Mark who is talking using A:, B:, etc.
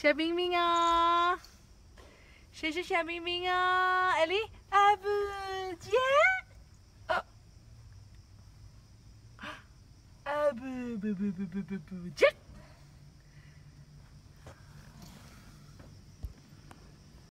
A: 小冰冰啊，谁是小冰冰啊？艾莉，啊不姐，啊不姐。